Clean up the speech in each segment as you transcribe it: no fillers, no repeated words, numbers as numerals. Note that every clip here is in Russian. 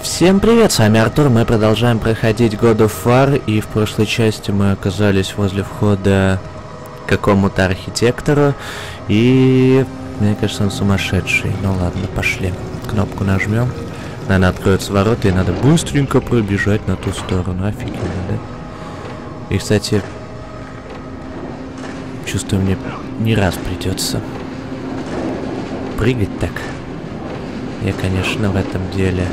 Всем привет, с вами Артур, мы продолжаем проходить God of War, и в прошлой части мы оказались возле входа к какому-то архитектору, и мне кажется, он сумасшедший. Ну ладно, пошли. Кнопку нажмем, наверное, откроются ворота, и надо быстренько пробежать на ту сторону. Офигенно, да? И, кстати, чувствую, мне не раз придется прыгать так. Я, конечно, в этом деле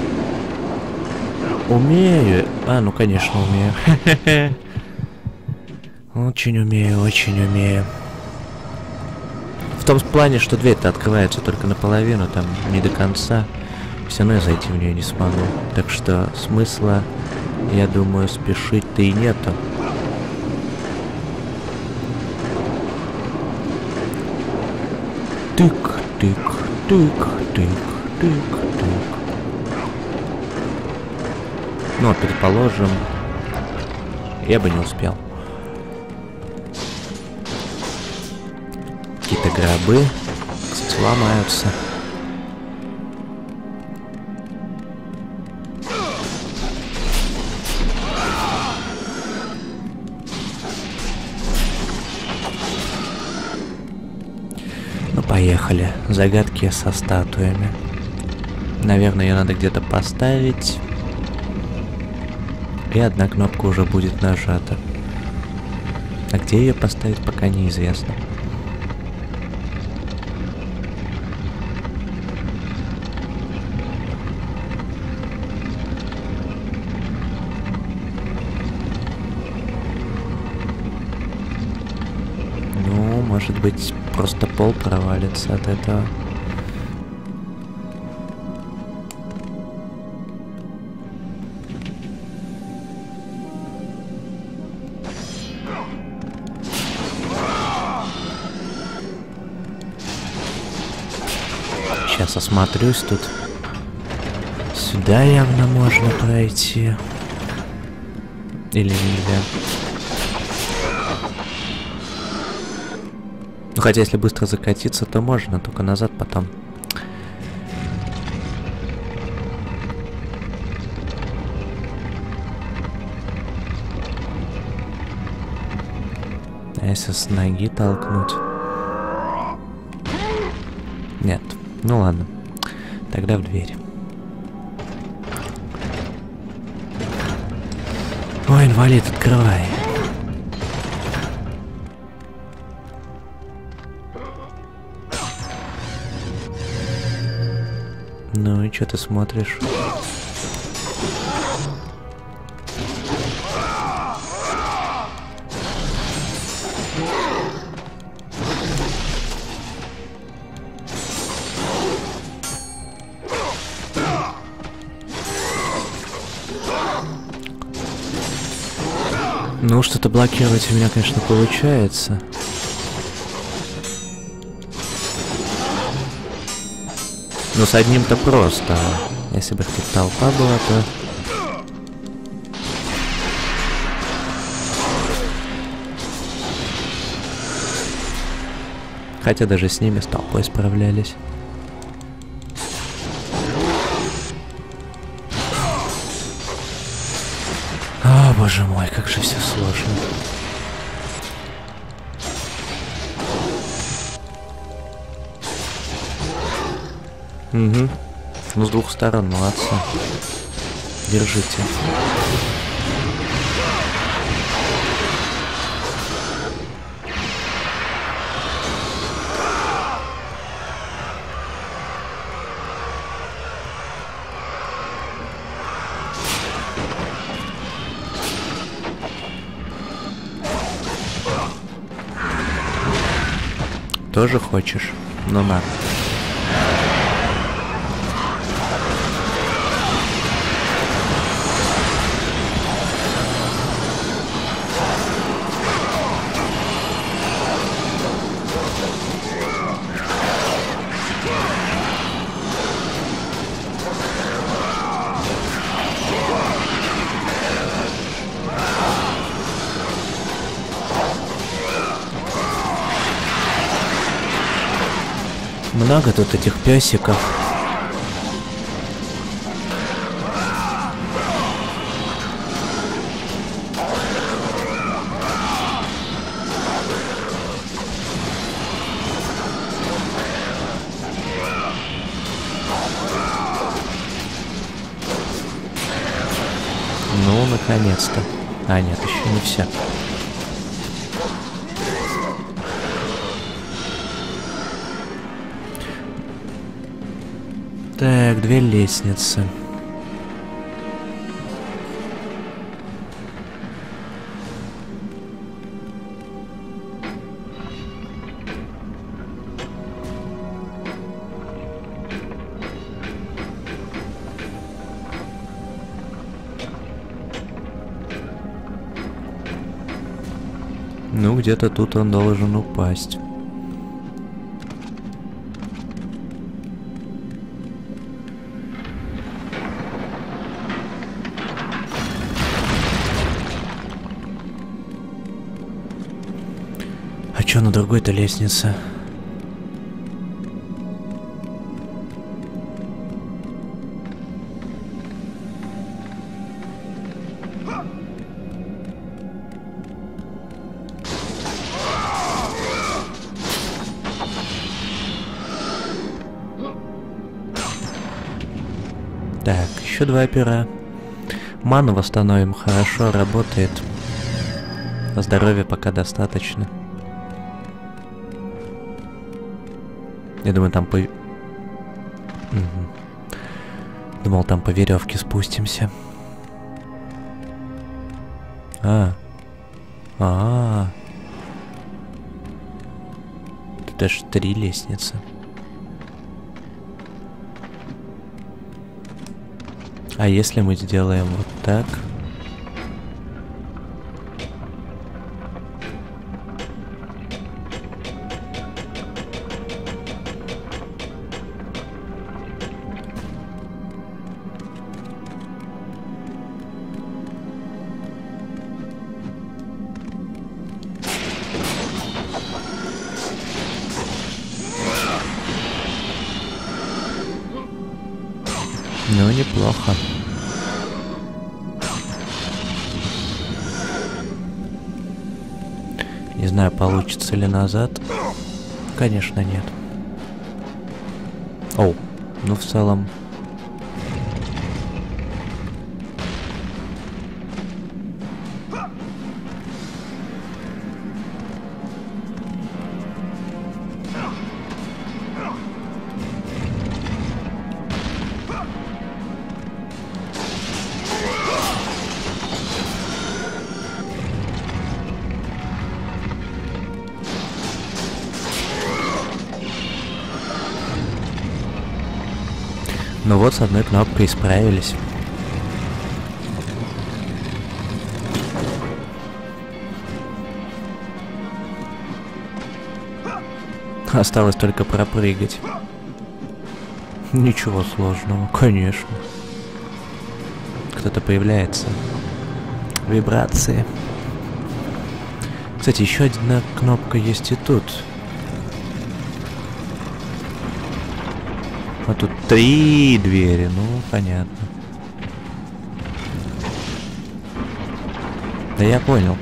умею. Ну, конечно, умею. Очень умею, очень умею. В том плане, что дверь-то открывается только наполовину, там не до конца. Все равно я зайти в нее не смогу. Так что смысла, я думаю, спешить-то и нету. Тык, тык, тык, тык, тык, тык. Ну, предположим, я бы не успел. Какие-то гробы, кстати, ломаются. Ну, поехали. Загадки со статуями. Наверное, ее надо где-то поставить. И одна кнопка уже будет нажата. А где ее поставить, пока неизвестно. Ну, может быть, просто пол провалится от этого. Сейчас осмотрюсь тут. Сюда явно можно пройти. Или нельзя? Ну, хотя, если быстро закатиться, то можно, только назад потом. А если с ноги толкнуть? Нет. Ну ладно. Тогда в дверь. Ой, инвалид, открывай. Ну и что ты смотришь? Ну, что-то блокировать у меня, конечно, получается. Но с одним-то просто. Если бы тут толпа была, то... Хотя даже с ними с толпой справлялись. О, боже мой, как же все сложно. Угу. Ну, с двух сторон, молодцы. Держите. Тоже хочешь? Ну на. Много тут этих песиков. Ну, наконец-то. А, нет, еще не все. Так, 2 лестницы. Ну, где-то тут он должен упасть. А чё на другой-то лестнице? Так, еще 2 пера. Ману восстановим, хорошо, работает. Здоровья пока достаточно. Я думаю, там по... Угу. Думал, там по веревке спустимся. Это ж 3 лестницы. А если мы сделаем вот так? Ну, неплохо. Не знаю, получится ли назад. Конечно, нет. Оу, ну в целом... Ну вот, с одной кнопкой справились. Осталось только пропрыгать. Ничего сложного, конечно. Кто-то появляется. Вибрации. Кстати, еще одна кнопка есть и тут. А тут 3 двери, ну, понятно. Да я понял.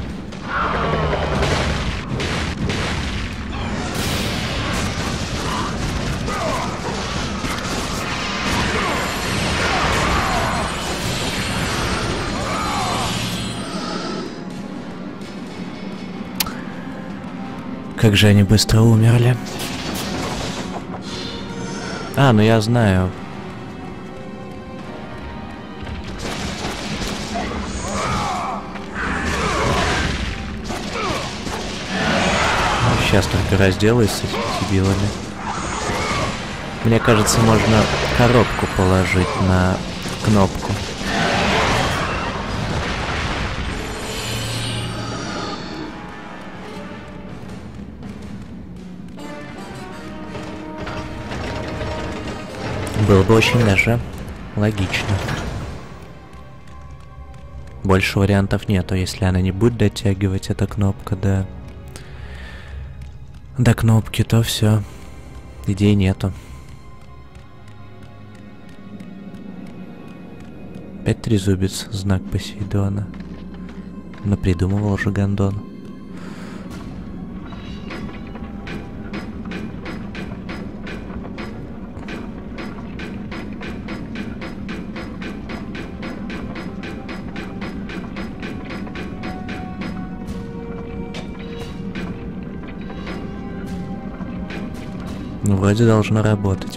Как же они быстро умерли. А, ну я знаю. Сейчас только разделаюсь с этими дебилами. Мне кажется, можно коробку положить на кнопку. Было бы очень даже логично. Больше вариантов нету, если она не будет дотягивать, эта кнопка до кнопки, то все. Идей нету. Опять трезубец, знак Посейдона. Напридумывал же Гондон. Ну, вроде должно работать.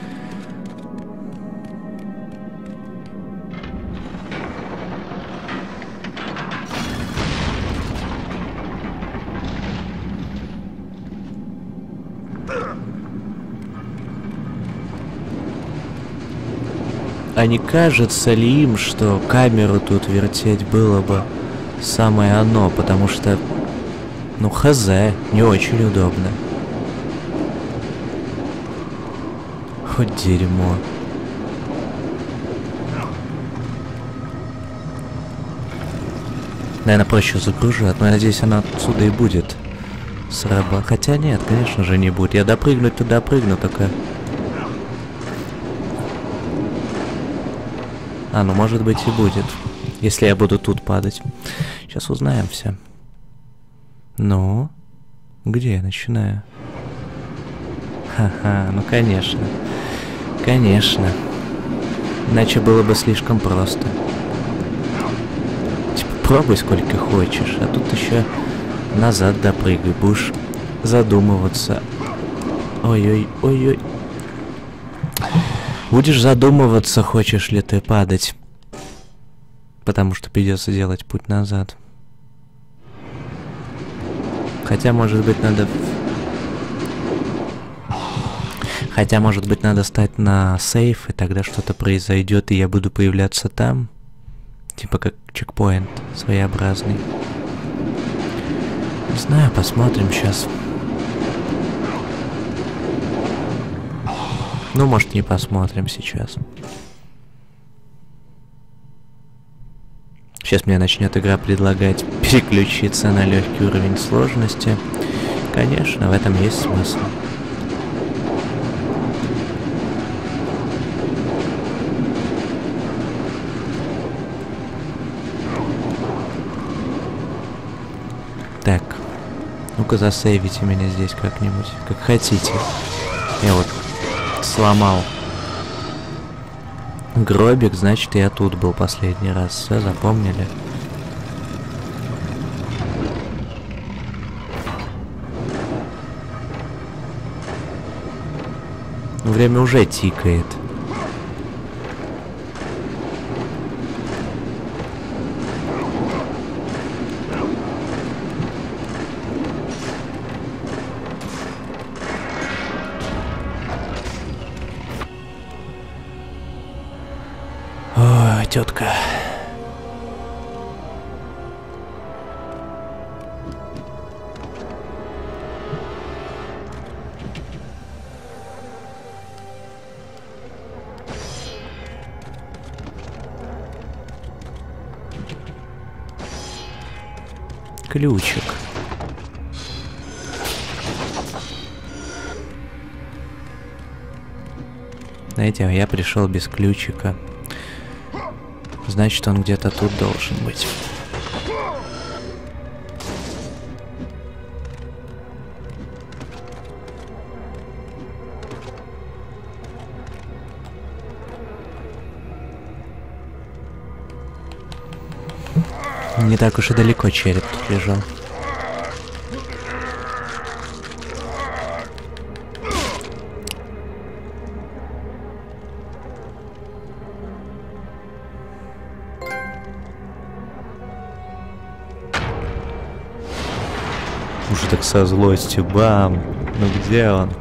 А не кажется ли им, что камеру тут вертеть было бы самое оно, потому что, ну, хз, не очень удобно. Хоть дерьмо. Наверное, проще загружать, но я надеюсь, она отсюда и будет срабатывать. Хотя нет, конечно же, не будет. Я допрыгнуть-то допрыгну, только... А, ну может быть и будет, если я буду тут падать. Сейчас узнаем все. Ну, где я начинаю? Ха-ха, ну конечно. Конечно. Иначе было бы слишком просто. Типа, пробуй сколько хочешь, а тут еще назад допрыгай, будешь задумываться. Ой-ой-ой-ой. Будешь задумываться, хочешь ли ты падать. Потому что придется делать путь назад. Хотя, может быть, надо... Хотя, может быть, надо стать на сейф, и тогда что-то произойдет, и я буду появляться там. Типа как чекпоинт своеобразный. Не знаю, посмотрим сейчас. Ну, может, не посмотрим сейчас. Сейчас мне начнет игра предлагать переключиться на легкий уровень сложности. Конечно, в этом есть смысл. Так, ну-ка засейвите меня здесь как-нибудь, как хотите. Я вот сломал гробик, значит, я тут был последний раз. Все, запомнили? Время уже тикает. Ой, тетка. Ключик. Знаете, я пришел без ключика. Значит, он где-то тут должен быть. Не так уж и далеко череп тут лежал. Уже так со злостью, бам! Ну где он?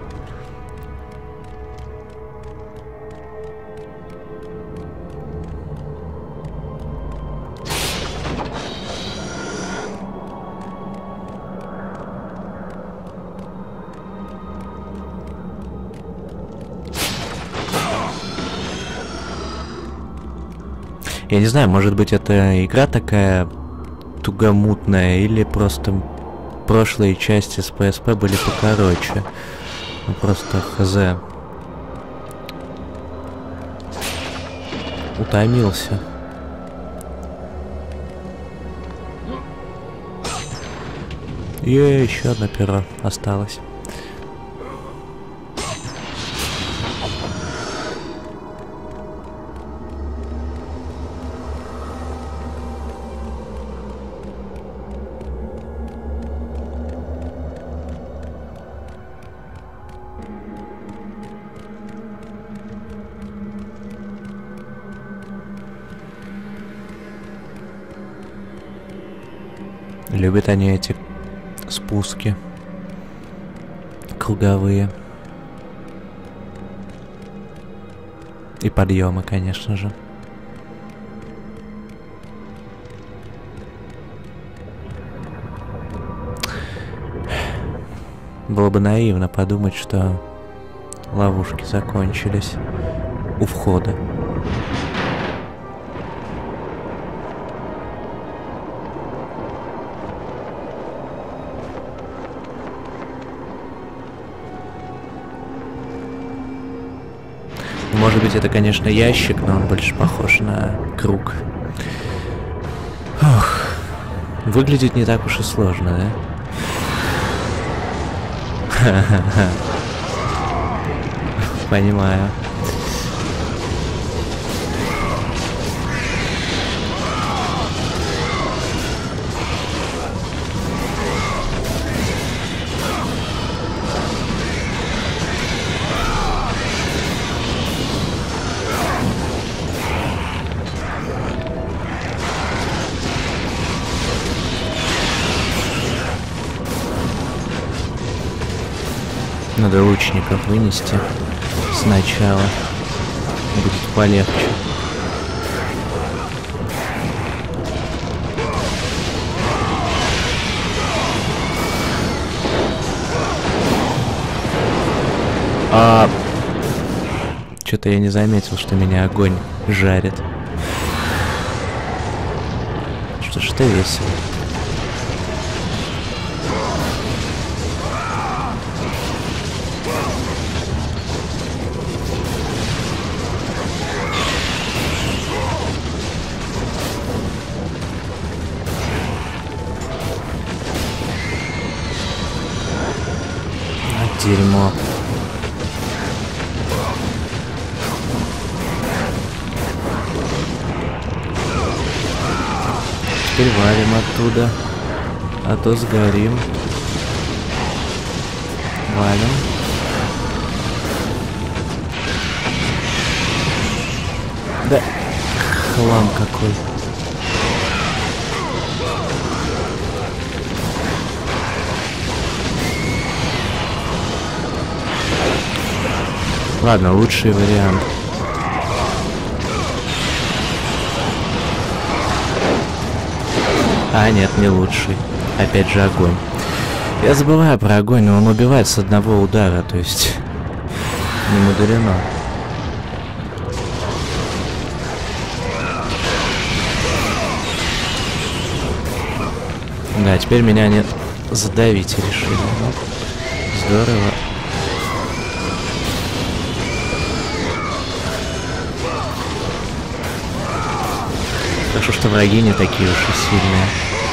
Я не знаю, может быть, это игра такая тугомутная, или просто прошлые части с PSP были покороче. Ну, просто хз. Утомился. И еще одно перо осталось. Любят они эти спуски круговые. И подъемы, конечно же. Было бы наивно подумать, что ловушки закончились у входа. Может быть, это, конечно, ящик, но он больше похож на круг. Ох, выглядит не так уж и сложно, да? Ха-ха-ха. Понимаю. Надо лучников вынести сначала. Будет полегче. Что-то я не заметил, что меня огонь жарит. Что ж это весело. Дерьмо. Теперь валим оттуда, а то сгорим. Валим. Да, хлам какой. Ладно, лучший вариант. А, нет, не лучший. Опять же огонь. Я забываю про огонь, но он убивает с одного удара, то есть не мудрено. Да, теперь меня не задавить решили. Здорово. Хорошо, что враги не такие уж и сильные.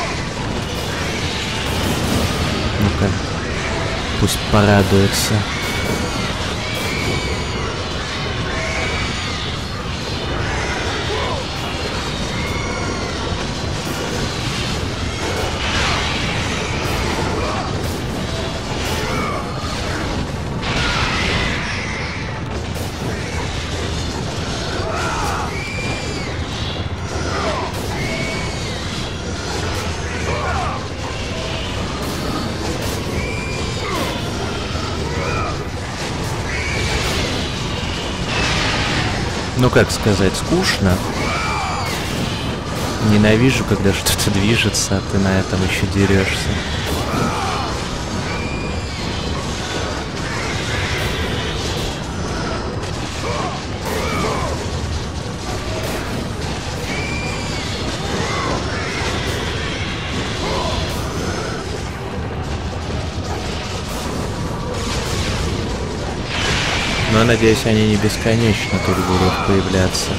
Ну-ка, пусть порадуется. Ну, как сказать, скучно. Ненавижу, когда что-то движется, а ты на этом еще дерешься. Но, надеюсь, они не бесконечно тут будут появляться.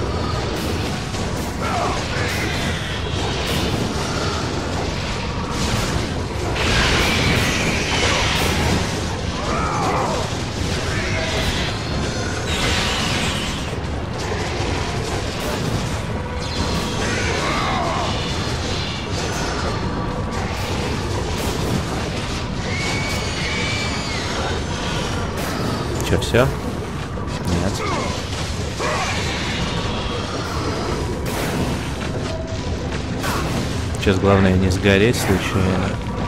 Че, все? Нет. Сейчас главное не сгореть случайно.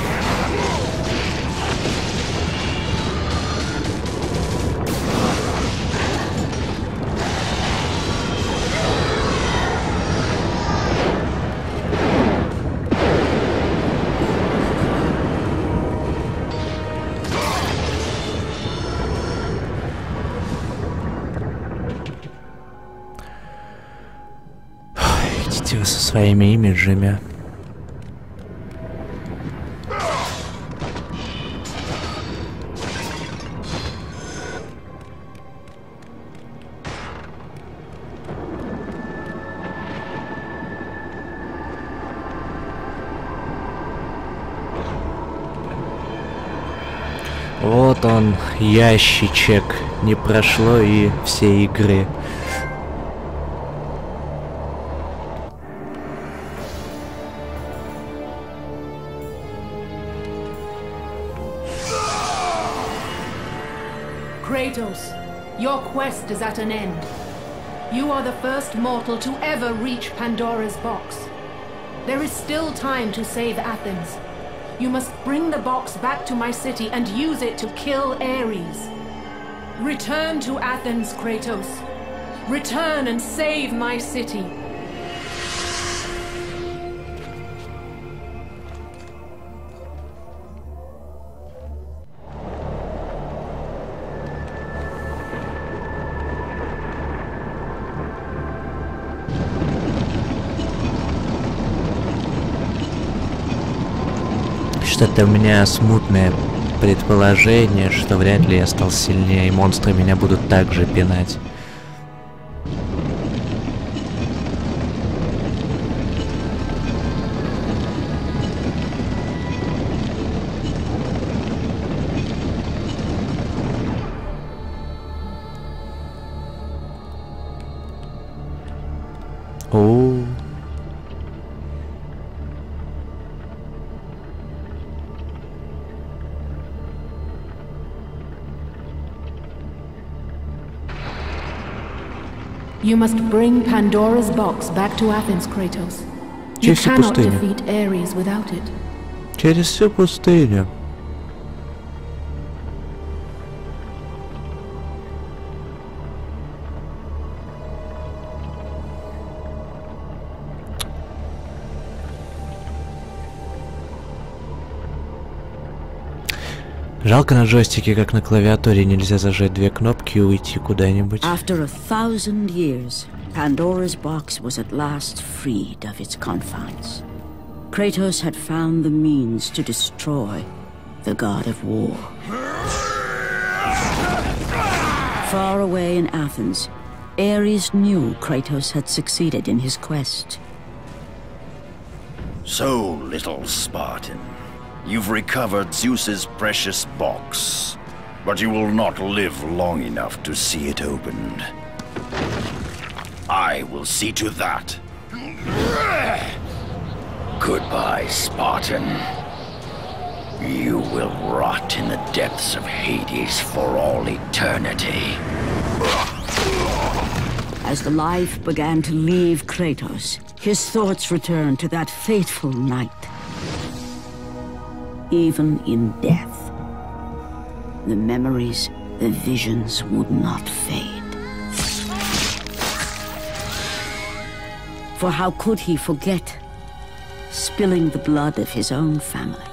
Идите вы со своими имиджами. Вот он, ящичек. Не прошло и все игры. Kratos, your quest is at an end. You are the first mortal to ever reach Pandora's box. There is still time to save Athens. You must bring the box back to my city and use it to kill Ares. Return to Athens, Kratos. Return and save my city. Что-то у меня смутное предположение, что вряд ли я стал сильнее, и монстры меня будут также пинать. Оу. You must bring Pandora's box back to Athens, Kratos. You cannot defeat Ares without it. Через всю пустыню. Жалко, на джойстике, как на клавиатуре, нельзя зажать две кнопки и уйти куда-нибудь. After 1,000 years, Pandora's box was at last freed of its confines. Kratos had found the means to destroy the god of war. Far away in Athens, Ares knew Kratos had succeeded in his quest. So, little Spartan, you've recovered Zeus's precious box, but you will not live long enough to see it opened. I will see to that. Goodbye, Spartan. You will rot in the depths of Hades for all eternity. As the life began to leave Kratos, his thoughts returned to that fateful night. Even in death, the memories, the visions would not fade. For how could he forget spilling the blood of his own family?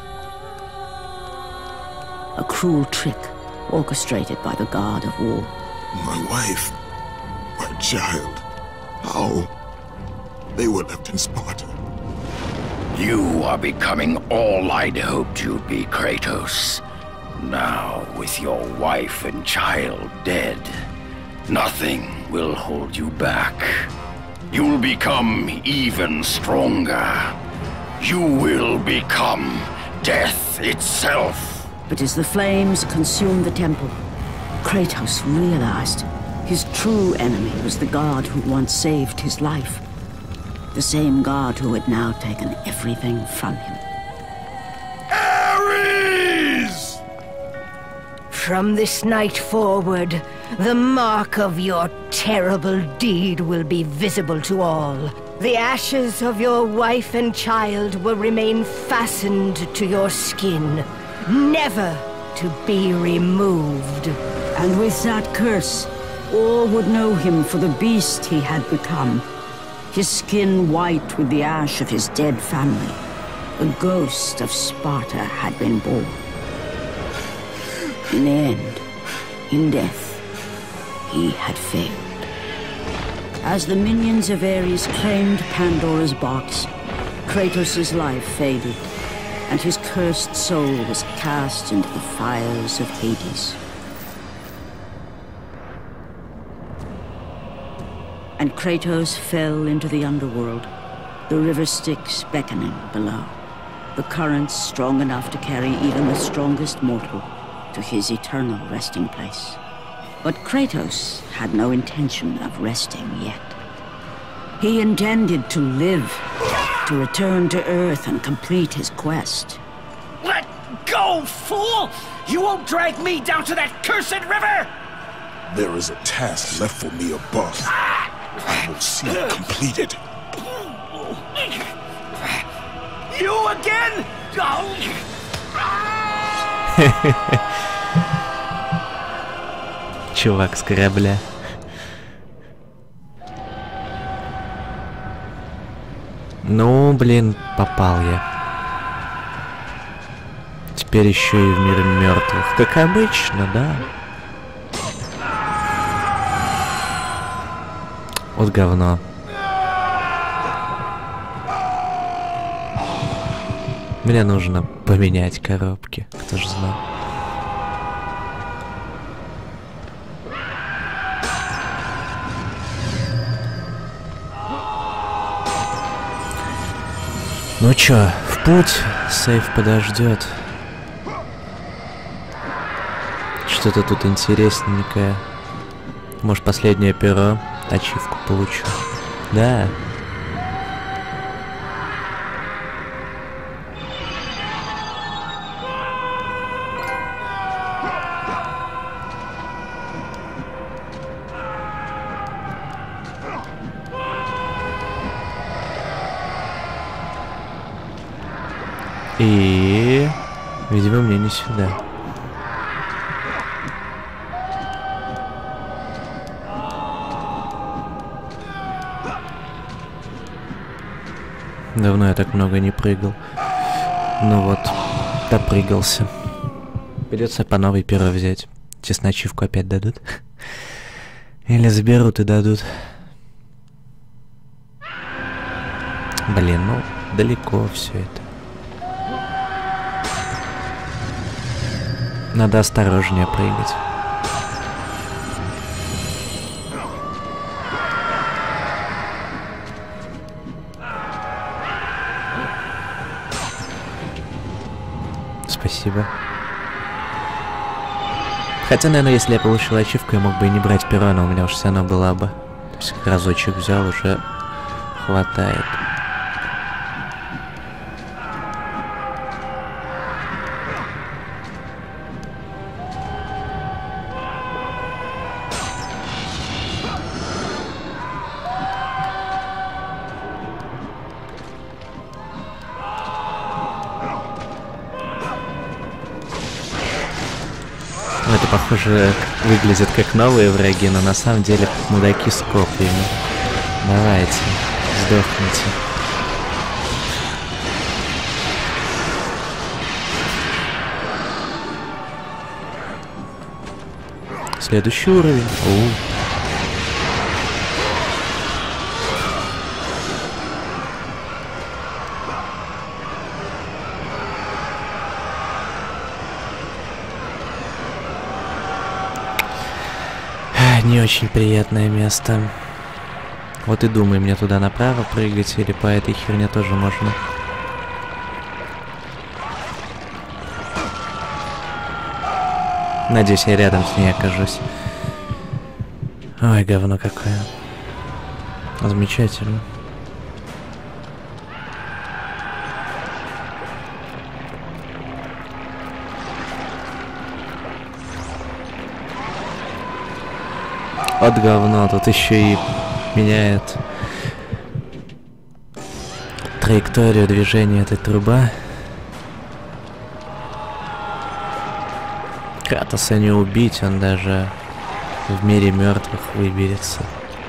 A cruel trick orchestrated by the god of war. My wife, my child, how? They were left in Sparta. You are becoming all I'd hoped you'd be, Kratos. Now, with your wife and child dead, nothing will hold you back. You'll become even stronger. You will become death itself. But as the flames consumed the temple, Kratos realized his true enemy was the god who once saved his life. The same god who had now taken everything from him. Ares! From this night forward, the mark of your terrible deed will be visible to all. The ashes of your wife and child will remain fastened to your skin, never to be removed. And with that curse, all would know him for the beast he had become. His skin white with the ash of his dead family. The ghost of Sparta had been born. In the end, in death, he had failed. As the minions of Ares claimed Pandora's box, Kratos' life faded, and his cursed soul was cast into the fires of Hades. And Kratos fell into the underworld, the river Styx beckoning below, the currents strong enough to carry even the strongest mortal to his eternal resting place. But Kratos had no intention of resting yet. He intended to live, to return to Earth and complete his quest. Let go, fool! You won't drag me down to that cursed river! There is a task left for me above. I will see it completed. You again? Чувак с корабля. Ну, блин, попал я. Теперь еще и в мире мертвых. Как обычно, да? Вот говно. Мне нужно поменять коробки, кто же знал. Ну чё, в путь, сейф подождет. Что-то тут интересненькое. Может, последнее перо, ачивку получу. Да. И, видимо, мне не сюда. Давно я так много не прыгал. Ну вот, допрыгался. Придется по новой перо взять. Честно, ачивку опять дадут. Или заберут и дадут. Блин, ну, далеко все это. Надо осторожнее прыгать. Спасибо. Хотя, наверное, если я получил ачивку, я мог бы и не брать перо, но у меня уж все равно была бы. То есть разочек взял, уже хватает. Это, похоже, выглядит как новые враги, но на самом деле мудаки с копьями. Давайте, сдохните. Следующий уровень. Не очень приятное место. Вот и думаю, мне туда направо прыгать или по этой херне тоже можно. Надеюсь, я рядом с ней окажусь. Ой, говно какое. Замечательно. От говно, тут еще и меняет траекторию движения этой трубы. Кратоса не убить, он даже в мире мертвых выберется.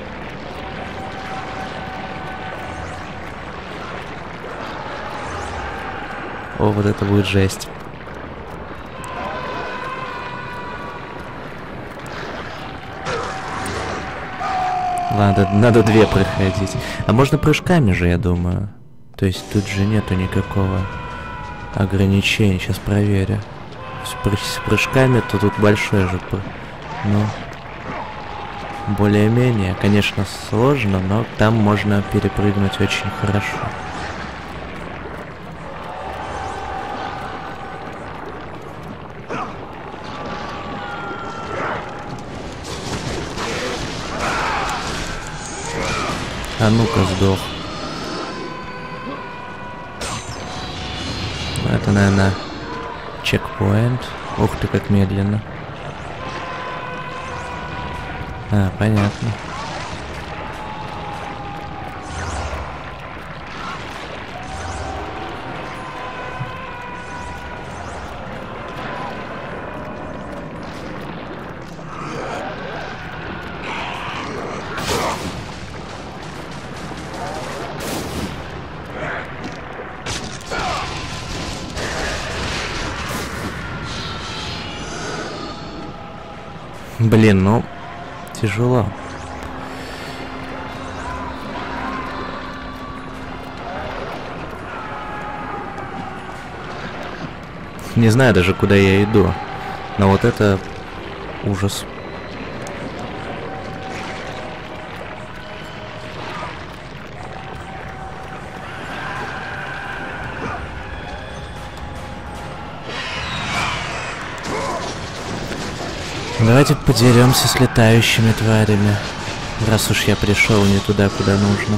О, вот это будет жесть. Ладно, надо 2 проходить. А можно прыжками же, я думаю. То есть тут же нету никакого ограничения. Сейчас проверю. С прыжками, то тут большой же. Ну, более-менее. Конечно, сложно, но там можно перепрыгнуть очень хорошо. А ну-ка, сдох. Это, наверное, чекпоинт. Ух ты, как медленно. А, понятно. Блин, ну, тяжело. Не знаю даже, куда я иду. Но вот это ужас. Давайте подеремся с летающими тварями. Раз уж я пришел не туда, куда нужно.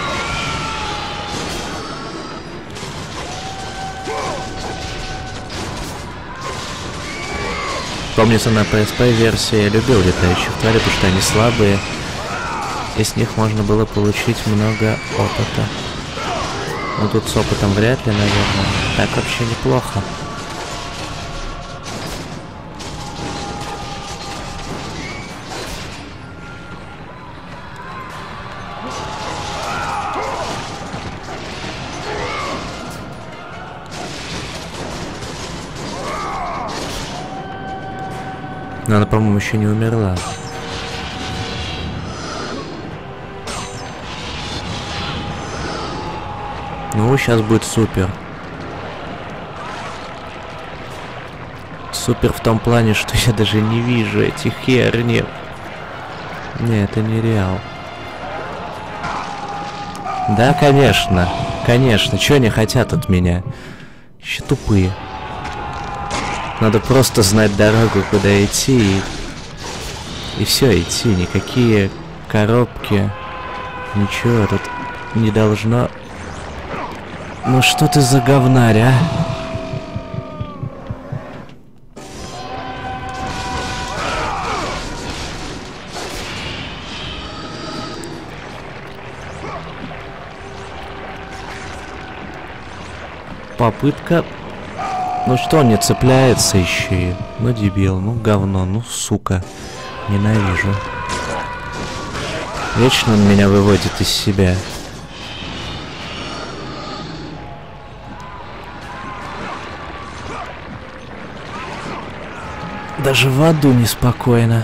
Помнится, на PSP версии я любил летающих тварей, потому что они слабые. И с них можно было получить много опыта. Но тут с опытом вряд ли, наверное. Так вообще неплохо. Но она, по-моему, еще не умерла. Ну, сейчас будет супер. Супер в том плане, что я даже не вижу этих херни. Не, это не реал. Да, конечно. Конечно. Чего они хотят от меня? Еще тупые. Надо просто знать дорогу, куда идти, и все, идти. Никакие коробки, ничего тут не должно. Ну что ты за говнарь, а? Попытка. Ну что он не цепляется еще и... Ну дебил, ну говно, ну сука. Ненавижу. Вечно он меня выводит из себя. Даже в аду неспокойно.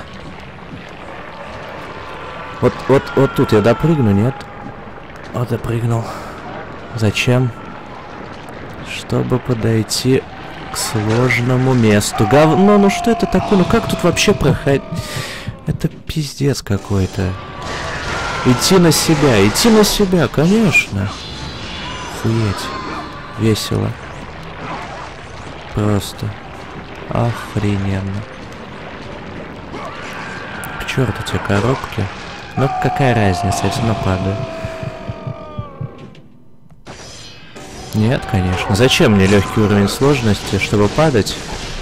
Вот тут я допрыгну, нет? Вот допрыгнул. Зачем? Чтобы подойти к сложному месту. Говно, ну что это такое? Ну как тут вообще проходить? Это пиздец какой-то. Идти на себя, конечно. Охуеть. Весело. Просто. Охрененно. К черту те коробки. Ну какая разница, я все равно падаю. Нет, конечно. Зачем мне легкий уровень сложности, чтобы падать?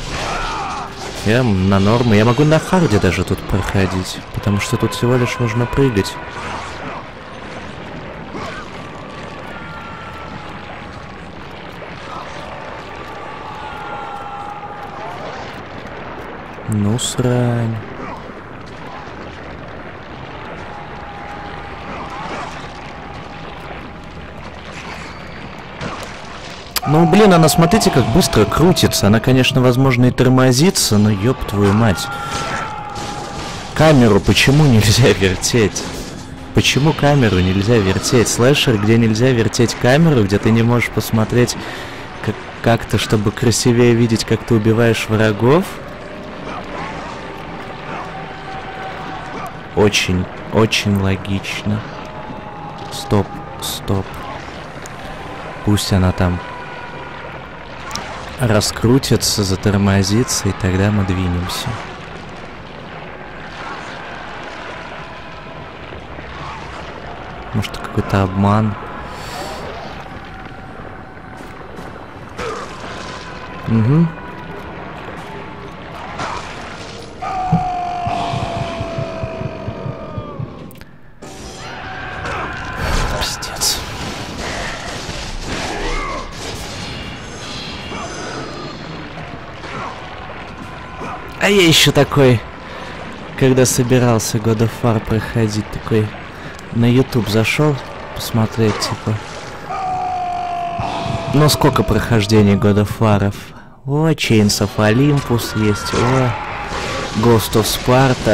Я на норму. Я могу на харде даже тут проходить, потому что тут всего лишь нужно прыгать. Ну, срань. Ну, блин, она, смотрите, как быстро крутится. Она, конечно, возможно, и тормозится, но ёб твою мать. Камеру почему нельзя вертеть? Почему камеру нельзя вертеть? Слэшер, где нельзя вертеть камеру, где ты не можешь посмотреть как-то, чтобы красивее видеть, как ты убиваешь врагов? Очень, очень логично. Стоп, стоп. Пусть она там раскрутится, затормозится, и тогда мы двинемся. Может, какой-то обман. Угу. Пиздец. А я еще такой, когда собирался God of War проходить, такой на YouTube зашел посмотреть, типа, ну сколько прохождений God of War. О, Chains of Olympus есть, о, Ghost of Sparta.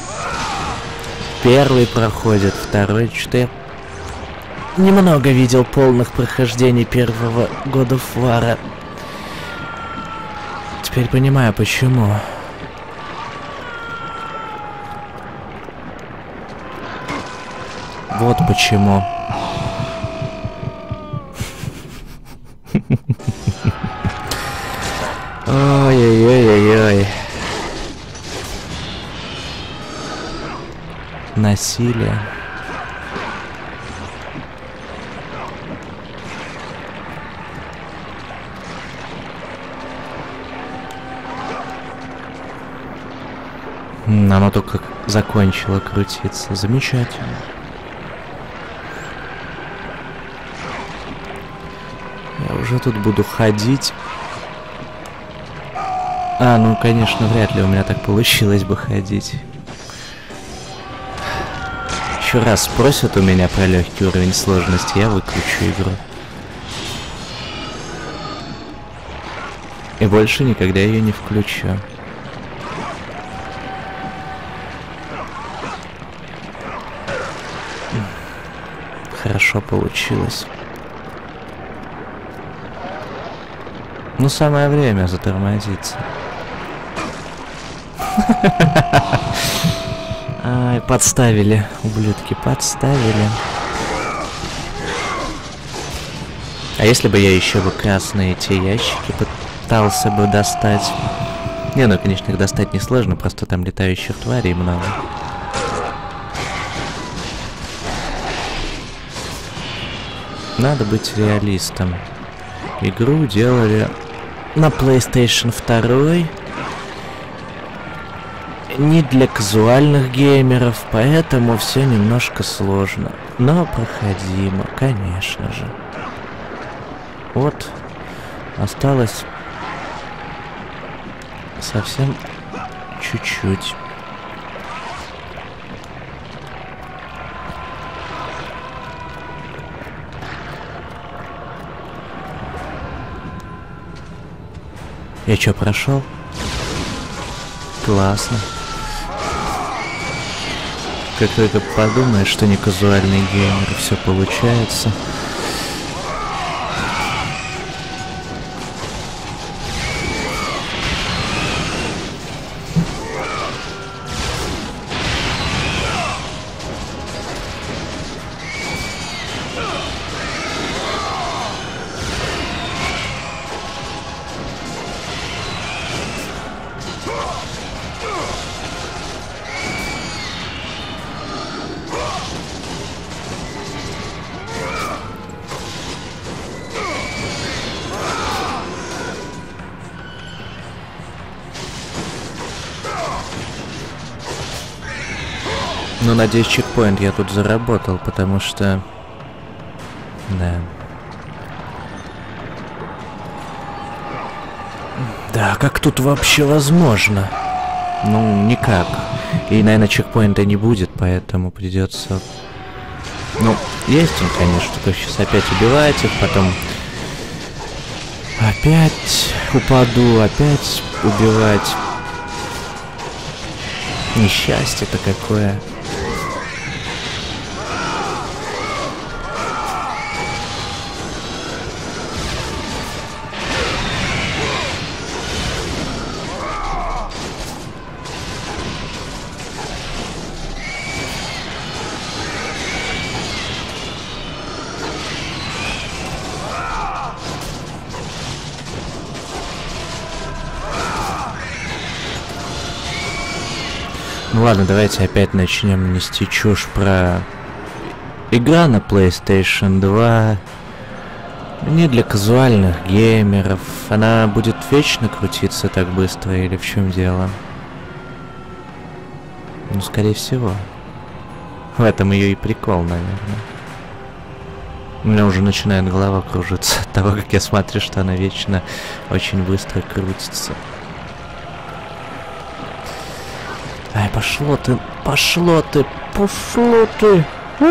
Первый проходит, второй, что-то я немного видел полных прохождений первого God of War. Теперь понимаю, почему. Вот почему. Ой-ой-ой-ой-ой. Насилие. Оно только закончило крутиться. Замечательно. Я уже тут буду ходить. А, ну, конечно, вряд ли у меня так получилось бы ходить. Еще раз спросят у меня про легкий уровень сложности, я выключу игру. И больше никогда ее не включу. Хорошо получилось. Ну, самое время затормозиться. Ай, подставили, ублюдки, подставили. А если бы я еще бы красные эти ящики пытался бы достать? Не, ну, конечно, их достать несложно, просто там летающих тварей много. Надо быть реалистом. Игру делали на PlayStation 2. Не для казуальных геймеров, поэтому все немножко сложно. Но проходимо, конечно же. Вот. Осталось совсем чуть-чуть. Я чё, прошел? Классно. Как только подумаешь, что не казуальный геймер, все получается. Ну, надеюсь, чекпоинт я тут заработал, потому что... Да. Да, как тут вообще возможно? Ну, никак. И, наверное, чекпоинта не будет, поэтому придется... Ну, есть он, конечно, только сейчас опять убивать их, потом... Опять упаду, опять убивать. Несчастье-то какое. Ну ладно, давайте опять начнем нести чушь про... Игра на PlayStation 2 не для казуальных геймеров. Она будет вечно крутиться так быстро или в чем дело? Ну, скорее всего. В этом ее и прикол, наверное. У меня уже начинает голова кружиться от того, как я смотрю, что она вечно очень быстро крутится. Ай, пошло ты, пошло ты, пошло ты.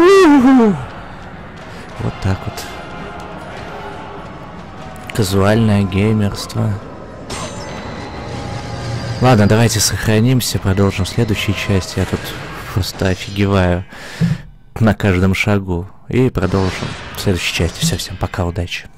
Вот так вот. Казуальное геймерство. Ладно, давайте сохранимся, продолжим в следующей части. Я тут просто офигеваю на каждом шагу. И продолжим в следующей части. Все, всем пока, удачи.